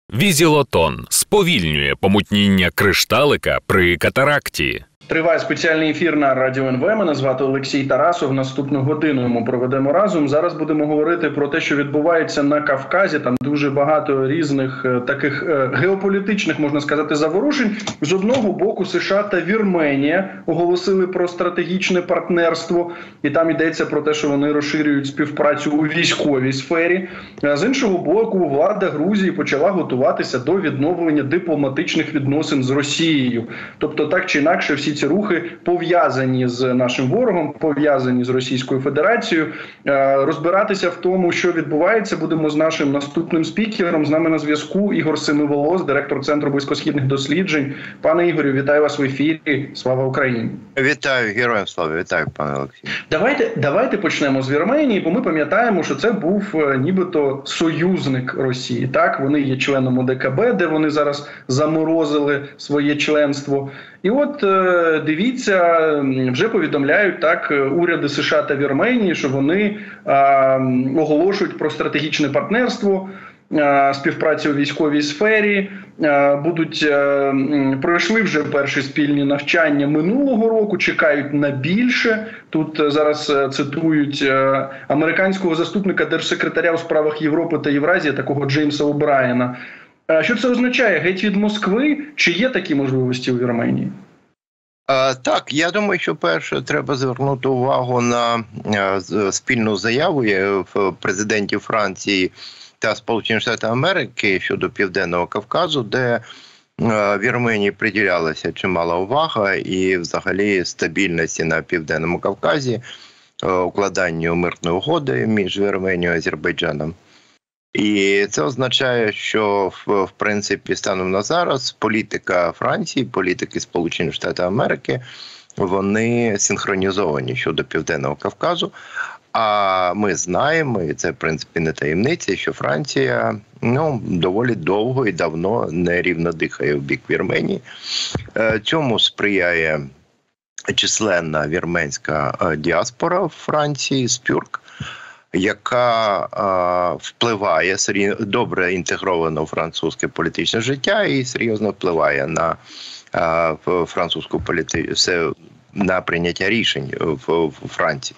Візілотон сповільнює помутніння кришталика при катаракті. Триває спеціальний ефір на Радіо НВ. Мене звати Олексій Тарасов. Наступну годину ми проведемо разом. Зараз будемо говорити про те, що відбувається на Кавказі. Там дуже багато різних таких геополітичних, можна сказати, заворушень. З одного боку США та Вірменія оголосили про стратегічне партнерство. І там йдеться про те, що вони розширюють співпрацю у військовій сфері. З іншого боку, влада Грузії почала готуватися до відновлення дипломатичних відносин з Росією. Тобто, так чи інакше, всі ці рухи пов'язані з нашим ворогом, пов'язані з Російською Федерацією. Розбиратися в тому, що відбувається, будемо з нашим наступним спікером. З нами на зв'язку Ігор Семиволос, директор Центру близькосхідних досліджень. Пане Ігорю, вітаю вас в ефірі. Слава Україні! Вітаю, героям слава, вітаю, пане Олексію. Давайте почнемо з Вірменії, бо ми пам'ятаємо, що це був нібито союзник Росії. Так, вони є членом ОДКБ, де вони зараз заморозили своє членство. І от дивіться, вже повідомляють так уряди США та Вірменії, що вони оголошують про стратегічне партнерство, співпрацю у військовій сфері, пройшли вже перші спільні навчання минулого року, чекають на більше. Тут зараз цитують американського заступника держсекретаря у справах Європи та Євразії, такого Джеймса О'Брайена. Що це означає? Геть від Москви? Чи є такі можливості у Вірменії? Так, я думаю, що перше треба звернути увагу на спільну заяву президентів Франції та Сполучених Штатів Америки щодо Південного Кавказу, де Вірменії приділялася чимала увага і взагалі стабільності на Південному Кавказі, укладанню мирної угоди між Вірменією і Азербайджаном. І це означає, що, в принципі, станом на зараз політика Франції, політики Сполучених Штатів Америки, вони синхронізовані щодо Південного Кавказу. А ми знаємо, і це, в принципі, не таємниця, що Франція доволі довго і давно нерівно дихає в бік Вірменії. Цьому сприяє численна вірменська діаспора в Франції, спюрк, яка впливає, добре інтегровано в французьке політичне життя і серйозно впливає на французьку політику, на прийняття рішень в Франції.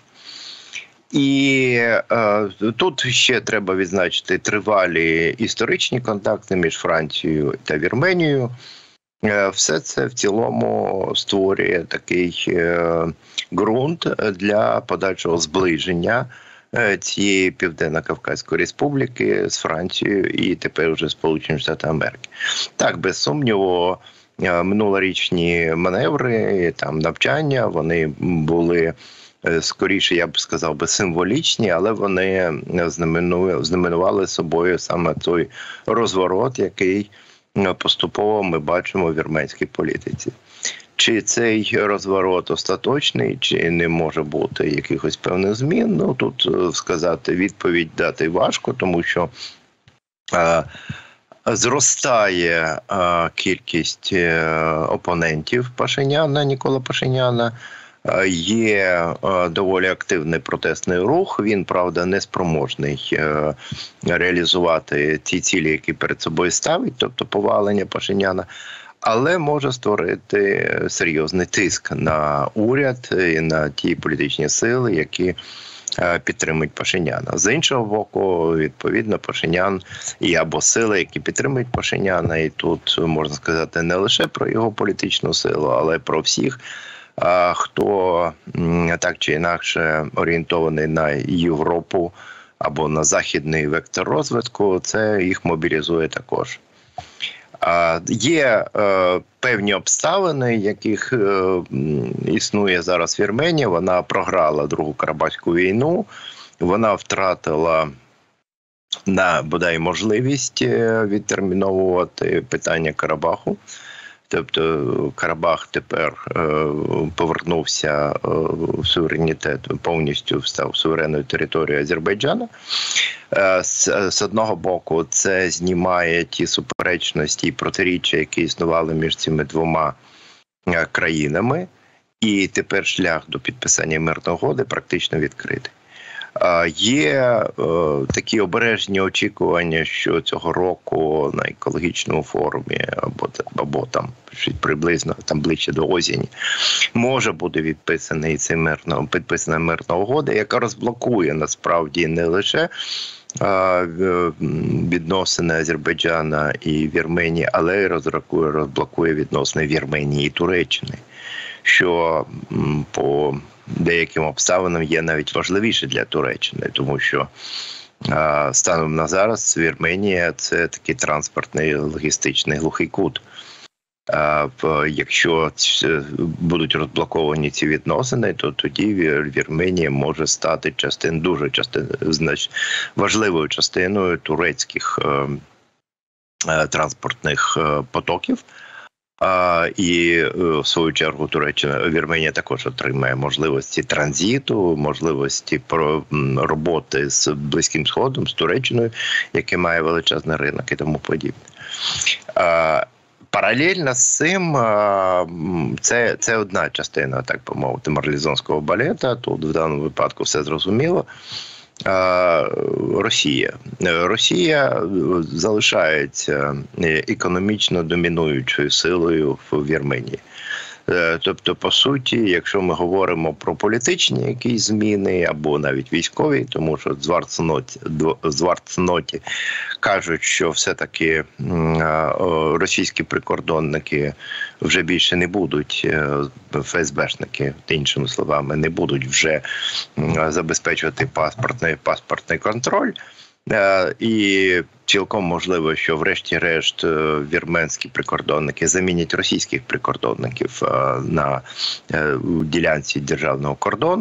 І тут ще треба відзначити тривалі історичні контакти між Францією та Вірменією. Все це в цілому створює такий ґрунт для подальшого зближення цієї Південно-Кавказької республіки з Францією і тепер вже Сполученими Штатами Америки. Так, без сумніву, минулорічні маневри, там навчання, вони були скоріше, я б сказав, символічні, але вони знаменували собою саме той розворот, який поступово ми бачимо в вірменській політиці. Чи цей розворот остаточний, чи не може бути якихось певних змін? Тут відповідь дати важко, тому що зростає кількість опонентів Пашиняна, Нікола Пашиняна. Є доволі активний протестний рух, він, правда, не спроможний реалізувати ті цілі, які перед собою ставить, тобто повалення Пашиняна, але може створити серйозний тиск на уряд і на ті політичні сили, які підтримують Пашиняна. З іншого боку, відповідно, Пашинян і або сили, які підтримують Пашиняна, і тут можна сказати не лише про його політичну силу, але про всіх, хто так чи інакше орієнтований на Європу або на західний вектор розвитку, це їх мобілізує також. Є певні обставини, яких існує зараз Вірменія. Вона програла Другу Карабахську війну, вона втратила бодай можливість відтерміновувати питання Карабаху. Тобто Карабах тепер повернувся в суверенітет, повністю став суверенною територією Азербайджану. З одного боку, це знімає ті суперечності і протиріччя, які існували між цими двома країнами, і тепер шлях до підписання мирної угоди практично відкритий. Є такі обережні очікування, що цього року на екологічному форумі або там приблизно там ближче до осені може бути підписана мирна угода, яка розблокує насправді не лише відносини Азербайджана і Вірменії, але й розблокує відносини Вірменії і Туреччини, що по деяким обставинам є навіть важливіше для Туреччини, тому що станом на зараз Вірменія – це такий транспортний логістичний глухий кут. Якщо будуть розблоковані ці відносини, то тоді Вірменія може стати важливою частиною турецьких транспортних потоків. І в свою чергу Вірменія також отримає можливості транзиту, можливості роботи з Близьким Сходом, з Туреччиною, яке має величезний ринок і тому подібне. Паралельно з цим, це одна частина, так би мовити, марлезонського балета. Тут в даному випадку все зрозуміло. Росія залишається економічно домінуючою силою в Вірменії. Тобто, по суті, якщо ми говоримо про політичні якісь зміни або навіть військові, тому що звартсноті кажуть, що все-таки російські прикордонники вже більше не будуть, ФСБшники, іншими словами, не будуть вже забезпечувати паспортний контроль. І цілком можливо, що врешті-решт вірменські прикордонники замінять російських прикордонників на ділянці державного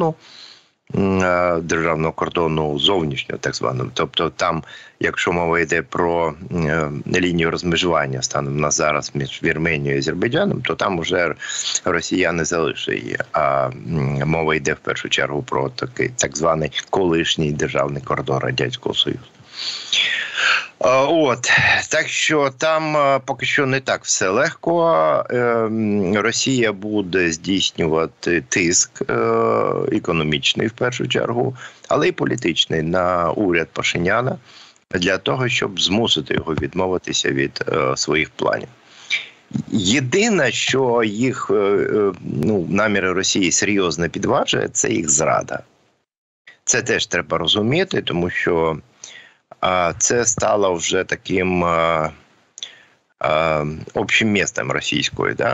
кордону зовнішнього, так званого. Тобто там, якщо мова йде про лінію розмежування станом на зараз між Вірменією і Азербайджаном, то там вже Росія не залишить її. А мова йде в першу чергу про такий так званий колишній державний кордон Радянського Союзу. Так що там поки що не так все легко. Росія буде здійснювати тиск економічний в першу чергу, але й політичний на уряд Пашиняна для того, щоб змусити його відмовитися від своїх планів. Єдине, що їх наміри Росії серйозно підважує, це їх зрада. Це теж треба розуміти, тому що це стало вже таким общим містом російською, да?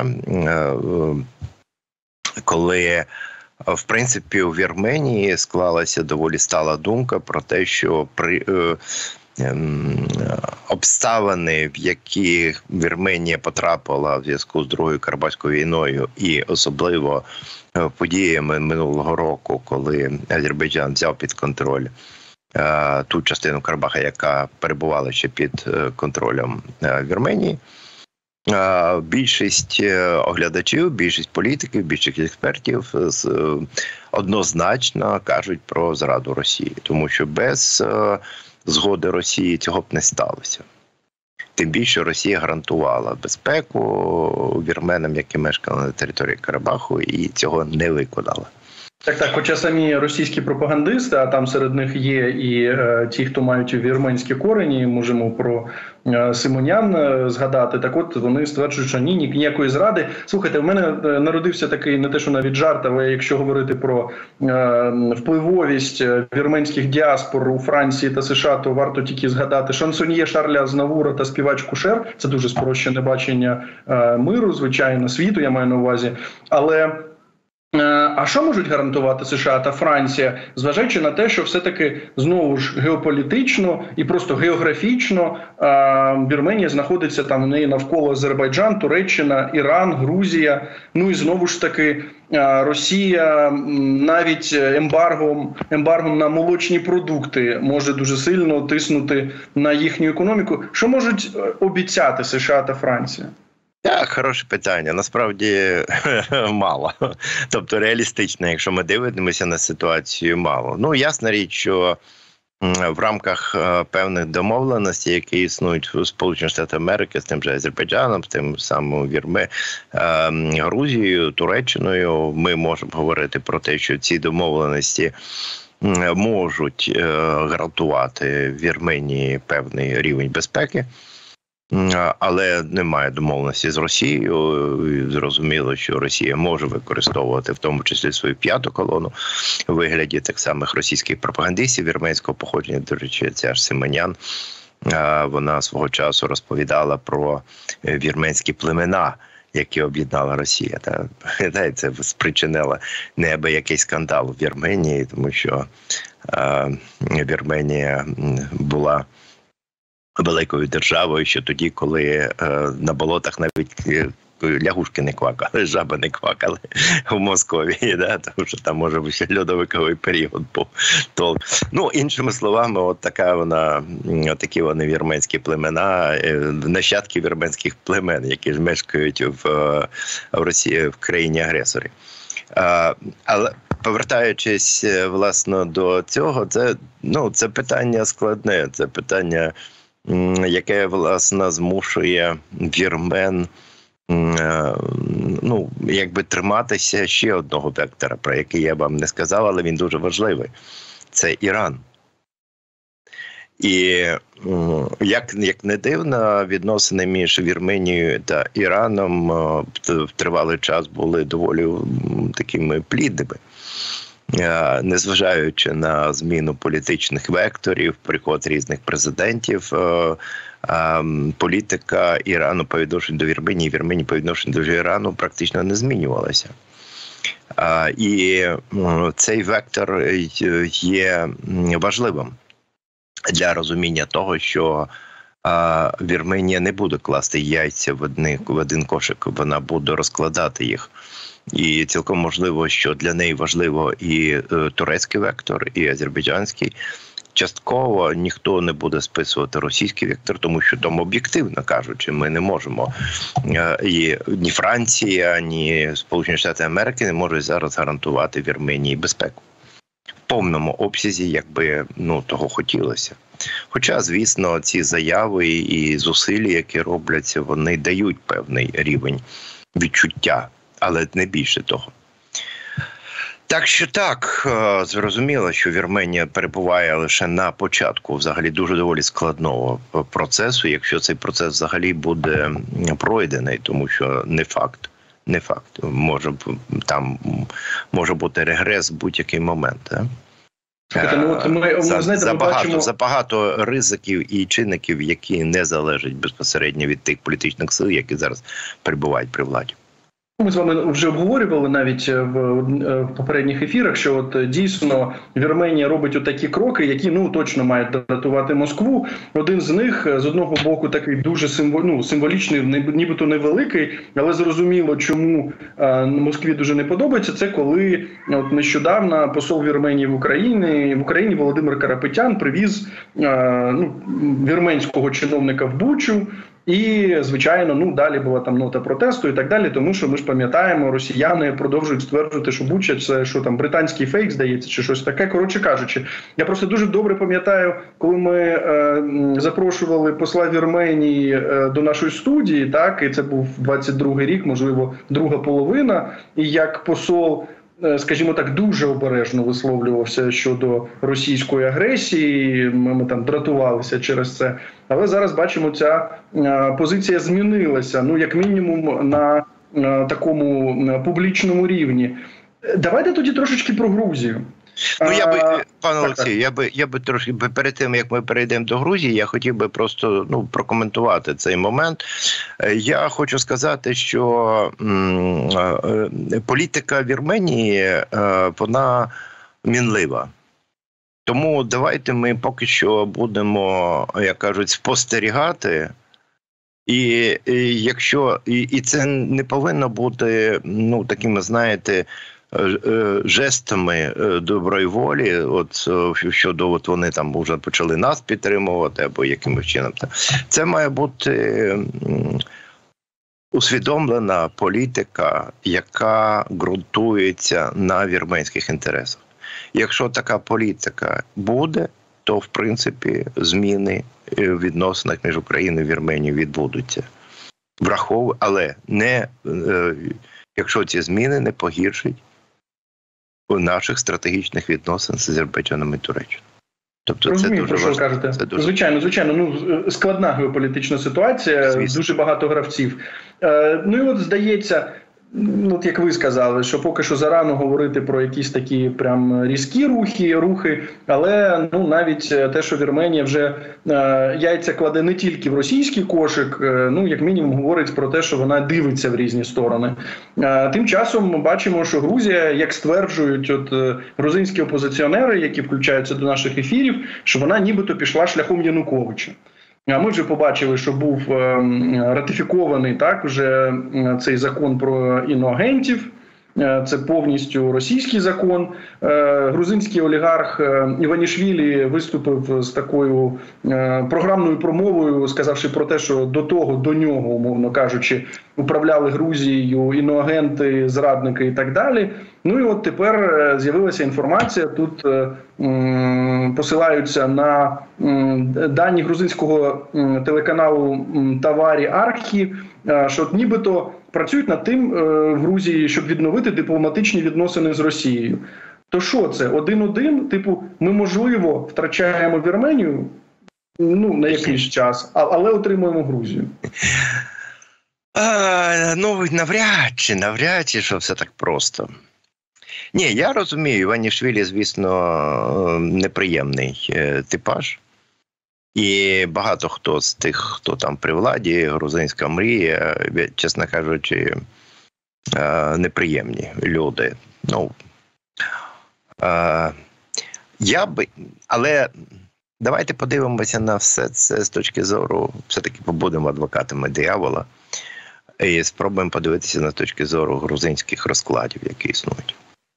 Коли, в принципі, у Вірменії склалася доволі стала думка про те, що обставини, в які Вірменія потрапила в зв'язку з Другою Карабахською війною і особливо подіями минулого року, коли Азербайджан взяв під контроль ту частину Карабаха, яка перебувала ще під контролем Вірменії. Більшість оглядачів, більшість політиків, більшість експертів однозначно кажуть про зраду Росії, тому що без згоди Росії цього б не сталося. Тим більше Росія гарантувала безпеку вірменам, які мешкали на території Карабаху, і цього не виконала. Так, хоча самі російські пропагандисти, а там серед них є і ті, хто мають вірменські корені, можемо про Симонян згадати, так от вони стверджують, що ніякої зради. Слухайте, в мене народився такий, не те що навіть жарт, але якщо говорити про впливовість вірменських діаспор у Франції та США, то варто тільки згадати шансоньє Шарля Азнавура та співачку Шер. Це дуже спрощене бачення миру, звичайно, світу, я маю на увазі. Але а що можуть гарантувати США та Франція, зважаючи на те, що все-таки знову ж геополітично і просто географічно Вірменія знаходиться там в неї навколо Азербайджан, Туреччина, Іран, Грузія, ну і знову ж таки Росія навіть ембаргом на молочні продукти може дуже сильно тиснути на їхню економіку. Що можуть обіцяти США та Франція? Так, хороше питання. Насправді мало. Тобто реалістично, якщо ми дивимося на ситуацію, мало. Ну, ясна річ, що в рамках певних домовленостей, які існують в Сполучених Штатах Америки, з тим же Азербайджаном, з тим самим Грузією, Туреччиною, ми можемо говорити про те, що ці домовленості можуть гарантувати Вірменії певний рівень безпеки. Але немає домовленості з Росією. Зрозуміло, що Росія може використовувати в тому числі свою п'яту колону у вигляді так самих російських пропагандистів вірменського походження. До речі, ця ж Симонян, вона свого часу розповідала про вірменські племена, які об'єднала Росія. Це спричинило неабиякий скандал у Вірменії, тому що Вірменія була великою державою ще тоді, коли на болотах навіть лягушки не квакали, жаби не квакали в Московії, да? Тому що там може бути льодовиковий період був. Іншими словами, такі вони вірменські племена, нащадки вірменських племен, які ж мешкають в Росії, в країні-агресорі. Але повертаючись, власне, до цього, це питання складне, це питання, яке, власне, змушує вірмен триматися ще одного вектора, про який я вам не сказав, але він дуже важливий. Це Іран. І, як не дивно, відносини між Вірменією та Іраном в тривалий час були доволі такими плідними. Незважаючи на зміну політичних векторів, приход різних президентів, політика Ірану по відношенню до Вірменії, Вірменії по відношенню до Ірану практично не змінювалася. І цей вектор є важливим для розуміння того, що Вірменія не буде класти яйця в один кошик, вона буде розкладати їх. І цілком можливо, що для неї важливо і турецький вектор, і азербайджанський. Частково ніхто не буде списувати російський вектор, тому що там, об'єктивно кажучи, ми не можемо. І ні Франція, ні Сполучені Штати Америки не можуть зараз гарантувати Вірменії безпеку. В повному обсязі, якби того хотілося. Хоча, звісно, ці заяви і зусилля, які робляться, вони дають певний рівень відчуття, але не більше того. Так що зрозуміло, що Вірменія перебуває лише на початку взагалі дуже доволі складного процесу, якщо цей процес взагалі буде пройдений, тому що не факт. Може бути регрес в будь-який момент. Забагато ризиків і чинників, які не залежать безпосередньо від тих політичних сил, які зараз перебувають при владі. Ми з вами вже обговорювали навіть в попередніх ефірах, що дійсно Вірменія робить такі кроки, які точно мають дратувати Москву. Один з них, з одного боку, такий дуже символічний, нібито невеликий, але зрозуміло, чому Москві дуже не подобається. Це коли нещодавно посол Вірменії в Україні Володимир Карапетян привіз вірменського чиновника в Бучу. І, звичайно, далі була там нота протесту і так далі, тому що ми ж пам'ятаємо, росіяни продовжують стверджувати, що Буча – це британський фейк, здається, чи щось таке. Коротше кажучи, я просто дуже добре пам'ятаю, коли ми запрошували посла Вірменії до нашої студії, так, і це був 22-й рік, можливо, друга половина, і як посол, скажімо так, дуже обережно висловлювався щодо російської агресії, ми там дратувалися через це. Але зараз бачимо, ця позиція змінилася, як мінімум на такому публічному рівні. Давайте тоді трошечки про Грузію. Пане Олексію, я би трошки перед тим, як ми перейдемо до Грузії, я хотів би просто прокоментувати цей момент. Я хочу сказати, що політика Вірменії, вона мінлива. Тому давайте ми поки що будемо, як кажуть, спостерігати. І це не повинно бути, такими, знаєте, жестами доброї волі, щодо вони там вже почали нас підтримувати або якимось чином. Це має бути усвідомлена політика, яка ґрунтується на вірменських інтересах. Якщо така політика буде, то, в принципі, зміни в відносинах між Україною і Вірменією відбудуться. Але якщо ці зміни не погіршать у наших стратегічних відносин з Азербайджаном і Туреччиною. Тобто розумію, це дуже про що важливо. кажете. Дуже... Звичайно. Ну, складна геополітична ситуація, Звісно. дуже багато гравців. Ну і от здається, от як ви сказали, що поки що зарано говорити про якісь такі прям різкі рухи, але ну навіть те, що Вірменія вже яйця кладе не тільки в російський кошик, ну як мінімум говорить про те, що вона дивиться в різні сторони. Тим часом ми бачимо, що Грузія, як стверджують грузинські опозиціонери, які включаються до наших ефірів, що вона нібито пішла шляхом Януковича. А ми вже побачили, що був ратифікований так вже цей закон про іноагентів. Це повністю російський закон. Грузинський олігарх Іванішвілі виступив з такою програмною промовою, сказавши про те, що до нього, умовно кажучи, управляли Грузією іноагенти, зрадники і так далі. Ну і от тепер з'явилася інформація, тут посилаються на дані грузинського телеканалу Таварі Архі, що от нібито працюють над тим в Грузії, щоб відновити дипломатичні відносини з Росією. То що це? 1-1? Типу, ми, можливо, втрачаємо Вірменію, ну, на якийсь час, але отримуємо Грузію. Ну, навряд чи, що все так просто. Ні, я розумію, Іванішвілі, звісно, неприємний типаж. І багато хто з тих, хто там при владі, грузинська мрія, чесно кажучи, неприємні люди. Ну, але давайте подивимося на все це з точки зору, все-таки побудемо адвокатами диявола, і спробуємо подивитися на точки зору грузинських розкладів, які існують.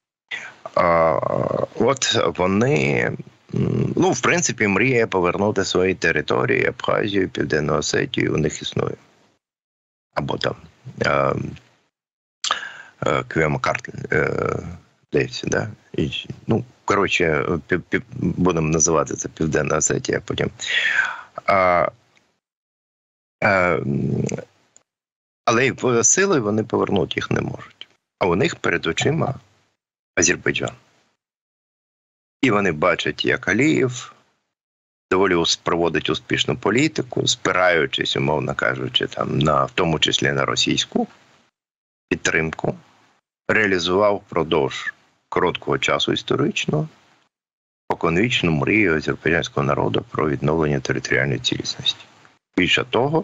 От вони, ну, в принципі, мрія повернути свої території, Абхазію, Південну Осетію, у них існує. Або там Квемакарт, здається, да? Ну, коротше, будемо називати це Південна Осетія, а потім. Але силою вони повернути їх не можуть. А у них перед очима Азербайджан. І вони бачать, як Алієв доволі проводить успішну політику, спираючись, умовно кажучи, там, в тому числі на російську підтримку, реалізував впродовж короткого часу історично споконвічну мрію азербайджанського народу про відновлення територіальної цілісності. Більше того,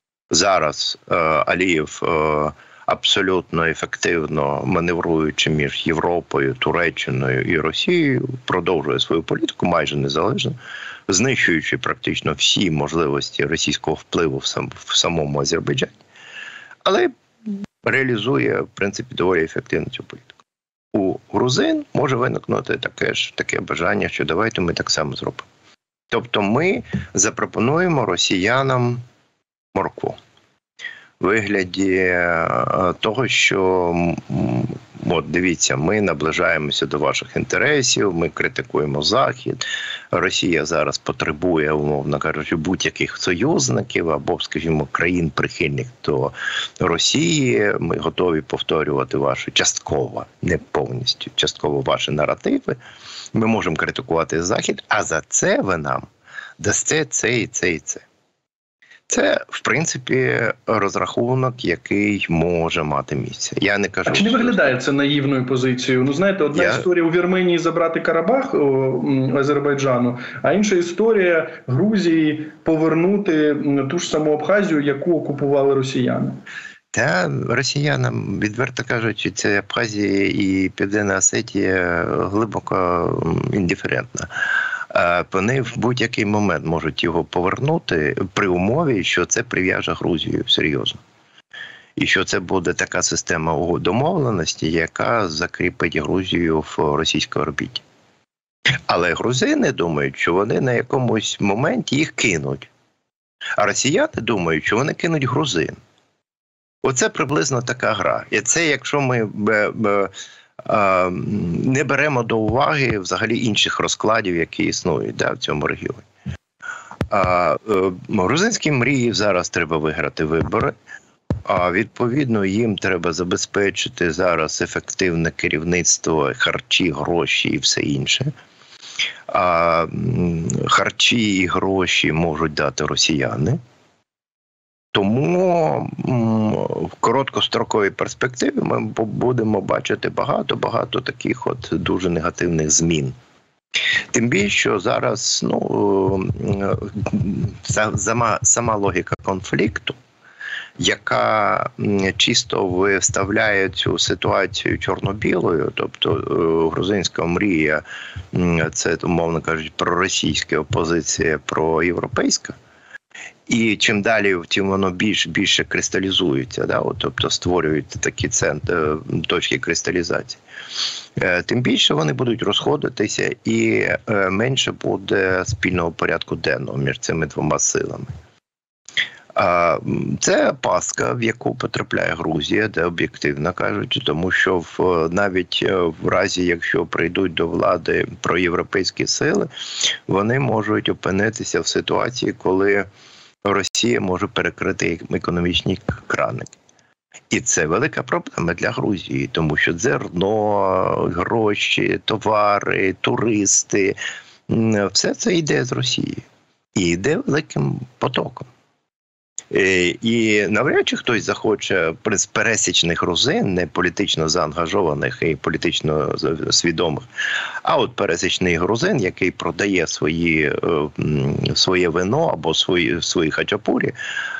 зараз Алієв абсолютно ефективно маневруючи між Європою, Туреччиною і Росією, продовжує свою політику майже незалежно, знищуючи практично всі можливості російського впливу в самому Азербайджані, але реалізує, в принципі, доволі ефективно цю політику. У грузин може виникнути таке бажання, що давайте ми так само зробимо. Тобто ми запропонуємо росіянам моркву. В вигляді того, що, от дивіться, ми наближаємося до ваших інтересів, ми критикуємо Захід, Росія зараз потребує, умовно кажучи, будь-яких союзників або, скажімо, країн прихильних до Росії, ми готові повторювати ваші частково, не повністю, частково ваші наративи, ми можемо критикувати Захід, а за це ви нам дасте це і це і це. Це, в принципі, розрахунок, який може мати місце. Я не кажу. А чи не виглядає це наївною позицією? Ну, знаєте, одна історія у Вірменії забрати Карабах у Азербайджану, а інша історія Грузії повернути ту ж саму Абхазію, яку окупували росіяни. Та росіянам, відверто кажучи, це Абхазія і Південна Осетія глибоко індиферентна. Вони в будь-який момент можуть його повернути при умові, що це прив'яже Грузію серйозно. І що це буде така система домовленості, яка закріпить Грузію в російській орбіті. Але грузини думають, що вони на якомусь моменті їх кинуть. А росіяни думають, що вони кинуть грузин. Оце приблизно така гра. І це, якщо ми не беремо до уваги взагалі інших розкладів, які існують в цьому регіоні. Грузинській мрії зараз треба виграти вибори. А відповідно їм треба забезпечити зараз ефективне керівництво, харчі, гроші і все інше. А харчі і гроші можуть дати росіяни. Тому в короткостроковій перспективі ми будемо бачити багато таких от дуже негативних змін. Тим більше, що зараз сама логіка конфлікту, яка чисто виставляє цю ситуацію чорно-білою, тобто грузинська мрія, це, умовно кажучи, проросійська опозиція, проєвропейська, і чим далі, тим воно більше кристалізується, да? Тобто створюють такі точки кристалізації. Тим більше вони будуть розходитися і менше буде спільного порядку денного між цими двома силами. Це пастка, в яку потрапляє Грузія, де об'єктивно кажуть, тому що навіть в разі, якщо прийдуть до влади проєвропейські сили, вони можуть опинитися в ситуації, коли Росія може перекрити економічні краники. І це велика проблема для Грузії, тому що зерно, гроші, товари, туристи – все це йде з Росії. І йде великим потоком. І навряд чи хтось захоче з пересічних грузин, не політично заангажованих і політично свідомих, а от пересічний грузин, який продає своє вино або свої хачапурі,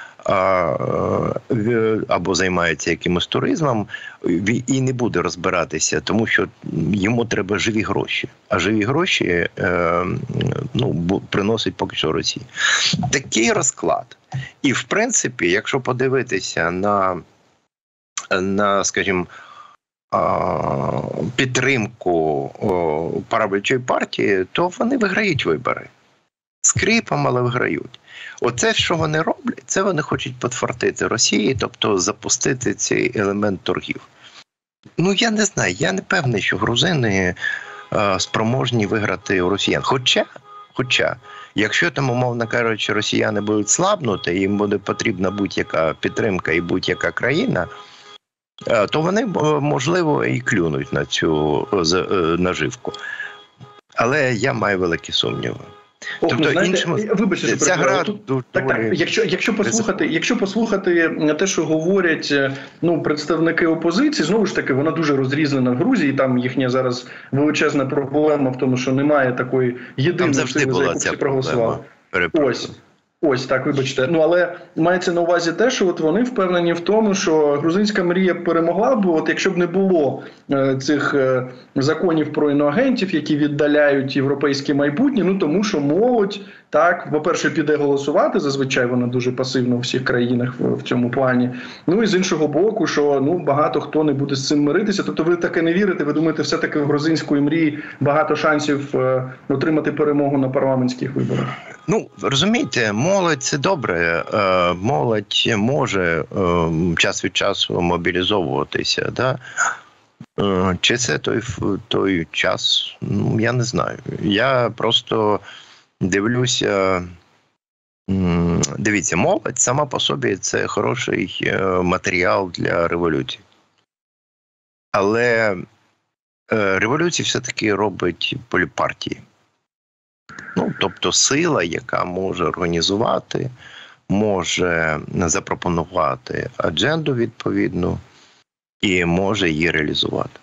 або займається якимось туризмом, і не буде розбиратися, тому що йому треба живі гроші. А живі гроші приносить поки що Росія. Такий розклад. І, в принципі, якщо подивитися на скажімо, підтримку правлячої партії, то вони виграють вибори. Скрипом, але виграють. Оце, що вони роблять, це вони хочуть підфартити Росії, тобто запустити цей елемент торгів. Я не знаю, я не певний, що грузини спроможні виграти у росіян. Хоча, якщо там, умовно кажучи, росіяни будуть слабнути, їм буде потрібна будь-яка підтримка і будь-яка країна, то вони, можливо, і клюнуть на цю наживку. Але я маю великі сумніви. Вибачте, ця гра якщо послухати те, що говорять представники опозиції, знову ж таки, вона дуже розрізнена в Грузії, там їхня зараз величезна проблема в тому, що немає такої єдиної сили, за яку всі проголосували. Ось так, вибачте. Але мається на увазі те, що вони впевнені в тому, що грузинська мрія перемогла б, якщо б не було цих законів про іноагентів, які віддаляють європейське майбутнє, тому що молодь, так, по-перше, піде голосувати, зазвичай вона дуже пасивна у всіх країнах в цьому плані. І з іншого боку, що багато хто не буде з цим миритися. Тобто ви таке не вірите, ви думаєте, все-таки в грузинської мрії багато шансів отримати перемогу на парламентських виборах? Розумієте, молодь – це добре. Молодь може час від часу мобілізовуватися, да? Чи це той час? Я не знаю. Я просто дивлюся. Дивіться, молодь сама по собі – це хороший матеріал для революції. Але революцію все-таки робить поліпартії. Тобто сила, яка може організувати, може запропонувати адженду відповідну і може її реалізувати.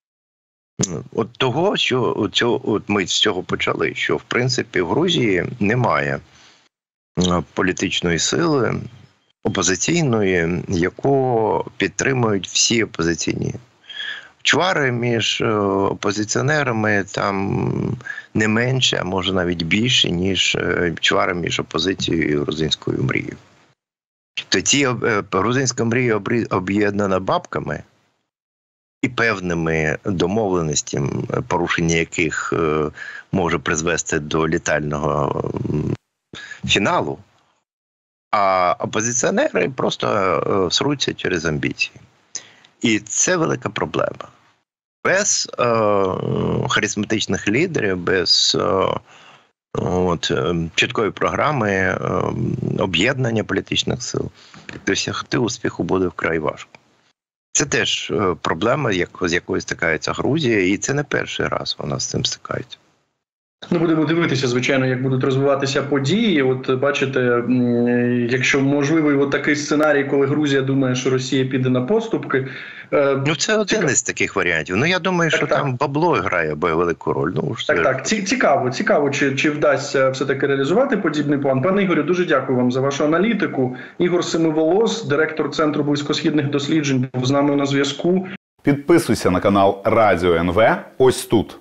Того, що ми з цього почали, що в принципі в Грузії немає політичної сили опозиційної, яку підтримують всі опозиційні. Чвари між опозиціонерами там не менше, а може навіть більше, ніж чвари між опозицією і грузинською мрією. Тоді грузинська мрія об'єднана бабками і певними домовленостями, порушення яких може призвести до літального фіналу, а опозиціонери просто сруться через амбіції. І це велика проблема. Без харизматичних лідерів, без чіткої програми об'єднання політичних сил, досягти успіху буде вкрай важко. Це теж проблема, з якою стикається Грузія, і це не перший раз вона з цим стикається. Будемо дивитися, звичайно, як будуть розвиватися події. От бачите, якщо можливий такий сценарій, коли Грузія думає, що Росія піде на поступки. Це один із таких варіантів. Я думаю, що там бабло грає велику роль. Цікаво, чи вдасться все-таки реалізувати подібний план. Пане Ігорю, дуже дякую вам за вашу аналітику. Ігор Семиволос, директор Центру близькосхідних досліджень, був з нами на зв'язку. Підписуйся на канал Радіо НВ ось тут.